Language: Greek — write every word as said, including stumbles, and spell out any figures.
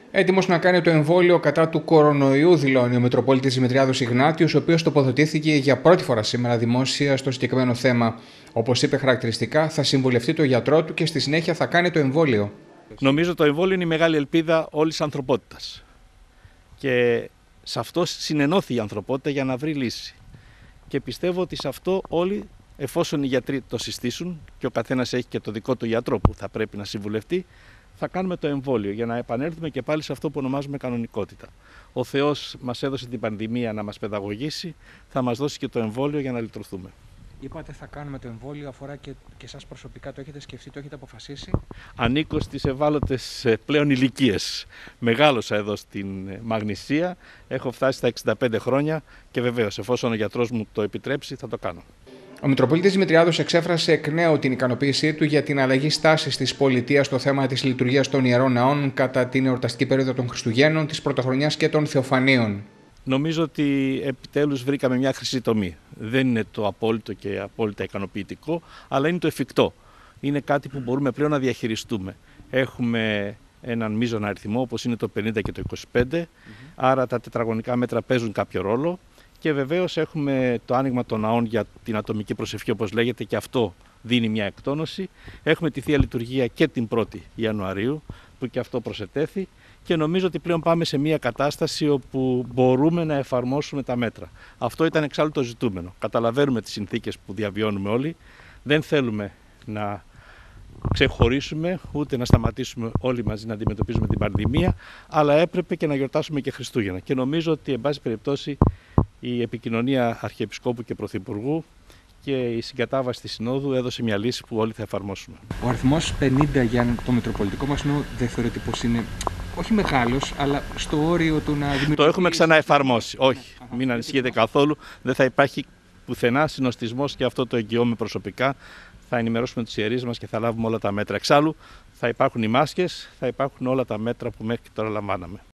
Έτοιμος να κάνει το εμβόλιο κατά του κορονοϊού, δηλώνει ο Μητροπόλητης Δημητριάδος Ιγνάτιος, ο οποίος τοποθετήθηκε για πρώτη φορά σήμερα δημόσια στο συγκεκριμένο θέμα. Όπως είπε χαρακτηριστικά, θα συμβουλευτεί το γιατρό του και στη συνέχεια θα κάνει το εμβόλιο. Νομίζω το εμβόλιο είναι η μεγάλη ελπίδα όλης της ανθρωπότητας. Και σε αυτό συνενώθη η ανθρωπότητα για να βρει λύση. Και πιστεύω ότι σε αυτό όλοι, εφόσον οι γιατροί το συστήσουν και ο καθένας έχει και το δικό του γιατρό που θα πρέπει να συμβουλευτεί, θα κάνουμε το εμβόλιο για να επανέλθουμε και πάλι σε αυτό που ονομάζουμε κανονικότητα. Ο Θεός μας έδωσε την πανδημία να μας παιδαγωγήσει, θα μας δώσει και το εμβόλιο για να λυτρωθούμε. Είπατε θα κάνουμε το εμβόλιο, αφορά και, και εσάς προσωπικά, το έχετε σκεφτεί, το έχετε αποφασίσει? Ανήκω στις ευάλωτες πλέον ηλικίες. Μεγάλωσα εδώ στην Μαγνησία, έχω φτάσει στα εξήντα πέντε χρόνια και βεβαίως εφόσον ο γιατρός μου το επιτρέψει θα το κάνω. Ο Μητροπολίτης Δημητριάδος εξέφρασε εκ νέου την ικανοποίησή του για την αλλαγή στάσης της πολιτείας στο θέμα της λειτουργίας των Ιερών Ναών κατά την εορταστική περίοδο των Χριστουγέννων, της Πρωτοχρονιάς και των Θεοφανίων. Νομίζω ότι επιτέλους βρήκαμε μια χρυσή τομή. Δεν είναι το απόλυτο και απόλυτα ικανοποιητικό, αλλά είναι το εφικτό. Είναι κάτι που μπορούμε πλέον να διαχειριστούμε. Έχουμε έναν μείζωνα αριθμό όπως είναι το πενήντα και το είκοσι πέντε, mm-hmm. άρα τα τετραγωνικά μέτρα παίζουν κάποιο ρόλο. Και βεβαίως έχουμε το άνοιγμα των ναών για την ατομική προσευχή, όπως λέγεται, και αυτό δίνει μια εκτόνωση. Έχουμε τη Θεία Λειτουργία και την πρώτη Ιανουαρίου, που και αυτό προσετέθη. Και νομίζω ότι πλέον πάμε σε μια κατάσταση όπου μπορούμε να εφαρμόσουμε τα μέτρα. Αυτό ήταν εξάλλου το ζητούμενο. Καταλαβαίνουμε τις συνθήκες που διαβιώνουμε όλοι. Δεν θέλουμε να ξεχωρίσουμε, ούτε να σταματήσουμε όλοι μαζί να αντιμετωπίζουμε την πανδημία, αλλά έπρεπε και να γιορτάσουμε και Χριστούγεννα. Και νομίζω ότι, εν πάση περιπτώσει, η επικοινωνία Αρχιεπισκόπου και Πρωθυπουργού και η συγκατάβαση της Συνόδου έδωσε μια λύση που όλοι θα εφαρμόσουμε. Ο αριθμός πενήντα για το Μητροπολιτικό μας νου δεν θεωρείται πως είναι, όχι μεγάλος, αλλά στο όριο του να δημιουργήσει... Το έχουμε ξαναεφαρμόσει. Όχι, μην ανησυχείτε καθόλου. Δεν θα υπάρχει πουθενά συνοστισμός και αυτό το εγγυώμαι προσωπικά. Θα ενημερώσουμε τους ιερείς μας και θα λάβουμε όλα τα μέτρα. Εξάλλου θα υπάρχουν οι μάσκες, θα υπάρχουν όλα τα μέτρα που μέχρι τώρα λαμβάναμε.